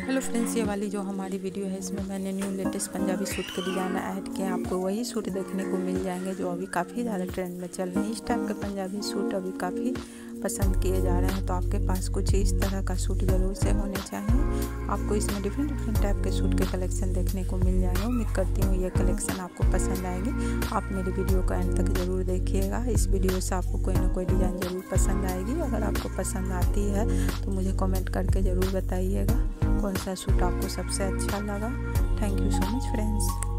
Hello friends, ये वाली जो हमारी वीडियो है इसमें मैंने न्यू लेटेस्ट पंजाबी सूट के डिज़ाइन ऐड किए। आपको वही सूट देखने को मिल जाएंगे जो अभी काफ़ी ज़्यादा ट्रेंड में चल रहे हैं। इस टाइप के पंजाबी सूट अभी काफ़ी पसंद किए जा रहे हैं, तो आपके पास कुछ इस तरह का सूट ज़रूर से होने चाहिए। आपको इसमें डिफरेंट टाइप के सूट के कलेक्शन देखने को मिल जाएंगे। उम्मीद करती हूँ ये कलेक्शन आपको पसंद आएगी। आप मेरी वीडियो को एंड तक ज़रूर देखिएगा। इस वीडियो से आपको कोई ना कोई डिज़ाइन ज़रूर पसंद आएगी। अगर आपको पसंद आती है तो मुझे कमेंट करके ज़रूर बताइएगा कौन सा सूट आपको सबसे अच्छा लगा। Thank you so much friends.